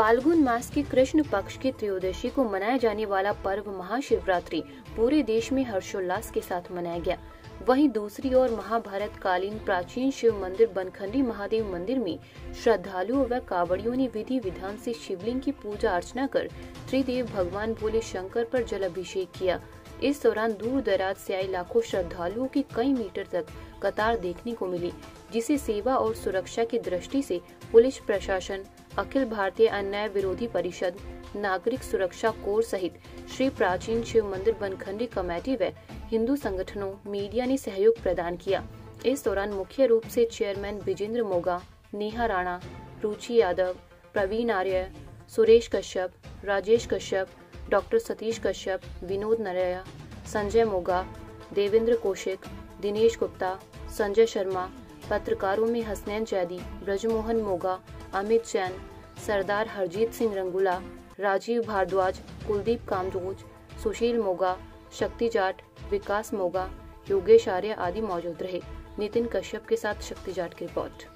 फाल्गुन मास की कृष्ण पक्ष की त्रयोदशी को मनाया जाने वाला पर्व महाशिवरात्रि पूरे देश में हर्षोल्लास के साथ मनाया गया। वहीं दूसरी ओर महाभारत कालीन प्राचीन शिव मंदिर बनखंडी महादेव मंदिर में श्रद्धालुओं व कांवड़ियों ने विधि विधान से शिवलिंग की पूजा अर्चना कर त्रिदेव भगवान भोले शंकर पर जल अभिषेक किया। इस दौरान दूर दराज से आए लाखों श्रद्धालुओं की कई मीटर तक कतार देखने को मिली, जिसे सेवा और सुरक्षा की दृष्टि से पुलिस प्रशासन, अखिल भारतीय अन्याय विरोधी परिषद, नागरिक सुरक्षा कोर सहित श्री प्राचीन शिव मंदिर बनखंडी कमेटी व हिंदू संगठनों, मीडिया ने सहयोग प्रदान किया। इस दौरान मुख्य रूप से चेयरमैन विजेंद्र मोगा, नेहा राणा, रुचि यादव, प्रवीण आर्य, सुरेश कश्यप, राजेश कश्यप, डॉक्टर सतीश कश्यप, विनोद नरैया, संजय मोगा, देवेंद्र कौशिक, दिनेश गुप्ता, संजय शर्मा, पत्रकारों में हसनैन जैदी, ब्रजमोहन मोगा, अमित जैन, सरदार हरजीत सिंह रंगूला, राजीव भारद्वाज, कुलदीप कामजोज, सुशील मोगा, शक्ति जाट, विकास मोगा, योगेश आर्य आदि मौजूद रहे। नितिन कश्यप के साथ शक्ति जाट की रिपोर्ट।